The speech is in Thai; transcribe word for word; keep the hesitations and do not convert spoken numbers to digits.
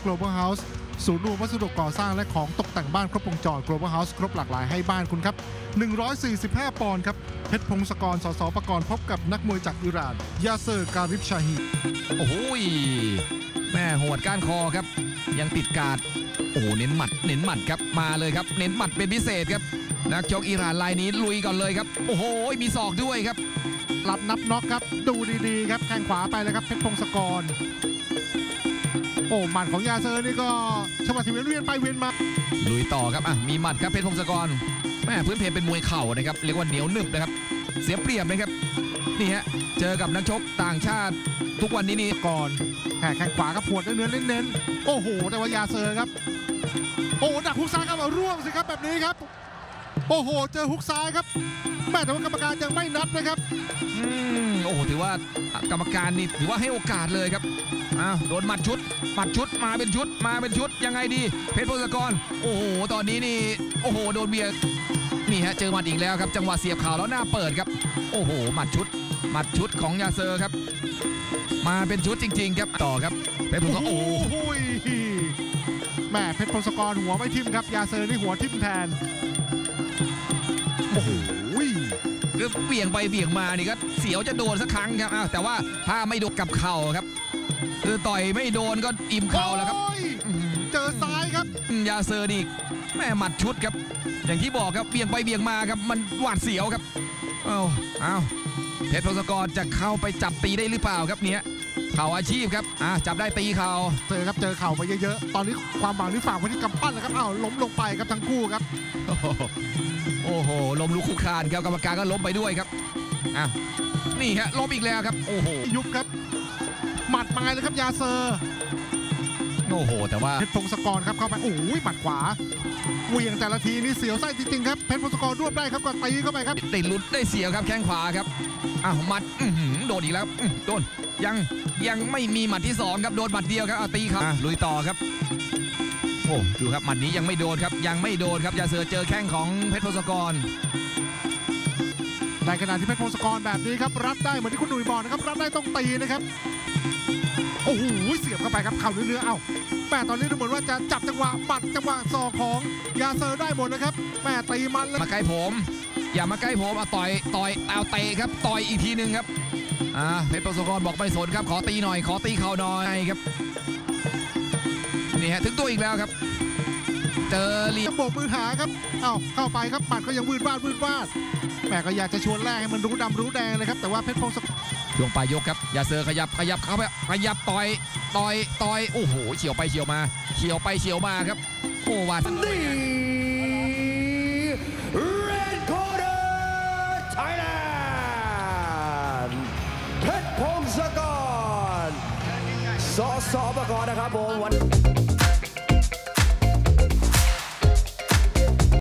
Global House ศูนย์รวมวัสดุก่อสร้างและของตกแต่งบ้านครบวงจร Global House ครบหลากหลายให้บ้านคุณครับหนึ่งร้อยสี่สิบห้าปอนด์ครับเพชรพงศกร สสปกรณ์พบกับนักมวยจากอิหร่านยาเซอร์การิบชาฮีโอ้โหแม่หัวก้านคอครับยังติดกาดโอ้เน้นหมัดเน้นหมัดครับมาเลยครับเน้นหมัดเป็นพิเศษครับนักชกอิหร่านรายนี้ลุยก่อนเลยครับโอ้โหมีศอกด้วยครับรับนับน็อกครับดูดีๆครับแข้งขวาไปเลยครับเพชรพงศกรโอ้หมัดของยาเซอร์นี่ก็จังหวะที่เวียนเวียนไปเวียนมาลุยต่อครับอ่ะมีหมัดครับเพชรพงศกรแม่พื้นเพเป็นมวยเข่านะครับเรียกว่าเหนียวหนึบนะครับเสียเปรียบนะครับนี่ฮะเจอกับนักชกต่างชาติทุกวันนี้นี่ก่อนแข้งขวาครับปวดเนื้อเน้นๆโอ้โหแต่ว่ายาเซอร์ครับโอ้ดักฮุกซ้ายครับเอาร่วงสิครับแบบนี้ครับโอ้โหเจอฮุกซ้ายครับแม่แต่ว่ากรรมการยังไม่นับนะครับอืมโอ้โหถือว่ากรรมการนี่ถือว่าให้โอกาสเลยครับอ้าวโดนหมัดชุดหมัดชุดมาเป็นชุดมาเป็นชุดยังไงดีเพชรพงศกรโอ้โหตอนนี้นี่โอ้โหโดนเบียร์นี่ฮะเจอหมัดอีกแล้วครับจังหวะเสียบเข่าแล้วหน้าเปิดครับโอ้โหหมัดชุดหมัดชุดของยาเซอร์ครับมาเป็นชุดจริงๆครับต่อครับเพชรพงศกรโอ้โหแม่เพชรพงศกรหัวไม่ทิ่มครับยาเซอร์นี่หัวทิ่มแทนโอ้โหคือเบี่ยงไปเบี่ยงมานี่ก็เสียวจะโดนสักครั้งครับอ้าวแต่ว่าถ้าไม่โดนกับเข่าครับคือต่อยไม่โดนก็อิ่มเข่าแล้วครับเจอซ้ายครับยาเซอร์นี่แม่หมัดชุดครับอย่างที่บอกครับเบี่ยงไปเบี่ยงมาครับมันหวาดเสียวครับอ้าวอ้าวเพชรพงศกรจะเข้าไปจับตีได้หรือเปล่าครับเนี้ยเข่าอาชีพครับอ่ะจับได้ตีเข่าเจอครับเจอเข่าไปเยอะๆตอนนี้ความหวังที่ฝากไว้ที่กำปั้นแล้วครับอ้าวล้มลงไปครับทั้งคู่ครับโอ้โหล้มลุกคุกคานครับกรรมการก็ล้มไปด้วยครับอ่ะนี่ฮะล้มอีกแล้วครับโอ้โหยุบครับหมัดมาเลยครับยาเซอร์โอ้โหแต่ว่าเพชรพงศกรครับเข้าไปโอ้ยหมัดขวาเหวี่ยงแต่ละทีนี่เสียวไส้จริงๆครับเพชรพงศกรรวบได้ครับก็ตีเข้าไปครับติดลุดได้เสียวครับแข้งขวาครับอ้าวหมัดโดนอีกแล้วโดนยังยังไม่มีหมัดที่สองครับโดนหมัดเดียวครับตีครับลุยต่อครับโอ้ดูครับหมัดนี้ยังไม่โดนครับยังไม่โดนครับยาเซอร์เจอแข้งของเพชรพงศกรในขณะที่เพชรพงศกรแบบนี้ครับรับได้เหมือนที่คุณหนุ่ยบอกนะครับรับได้ต้องตีนะครับโอ้โหเสียบเข้าไปครับเข่าเนื้อเอ้าแม่ตอนนี้ดูเหมือนว่าจะจับจังหวะปัดจังหวะศอกของยาเซอร์ได้หมดนะครับแม่ตีมันแล้วมาใกล้ผมอย่ามาใกล้ผมเอาต่อยต่อยเอาเตะครับต่อยอีกทีหนึ่งครับอ่าเพชรพงศกรบอกไม่สนครับขอตีหน่อยขอตีเข่าหน่อยครับนี่ฮะถึงตัวอีกแล้วครับเจอลีโบกมือหาครับเอ้าเข้าไปครับปัดก็ยังวืดวาดวืดวาดแม่ก็อยากจะชวนแรกให้มันรู้ดำรู้แดงเลยครับแต่ว่าเพชรพงศกรช่วงปลายยกครับยาเซอร์ขยับขยับเข้าไปขยับต่อยต่อยต่อยโอ้โหเฉียวไปเฉียวมาเฉียวไปเฉียวมาครับโอ้วัดนี่ Red Corner Thailand เพชรพงศกรสสปกรณ์นะครับผมวัน